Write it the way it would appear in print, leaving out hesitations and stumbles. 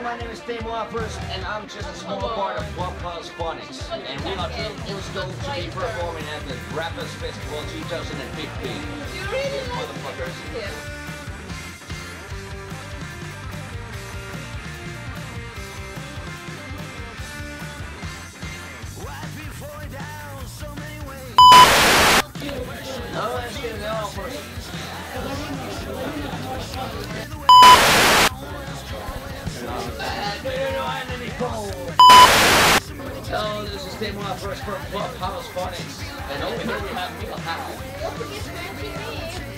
my name is RAFES, and I'm just a small part of Flophouse Phonics, and we are in stoked to be performing at the RAFES Festival 2015. You really like motherfuckers. Yeah. No, let's get it on first. So this is RAFES from Flophouse Phonics, and over here we have Miguel. Don't forget to mention me.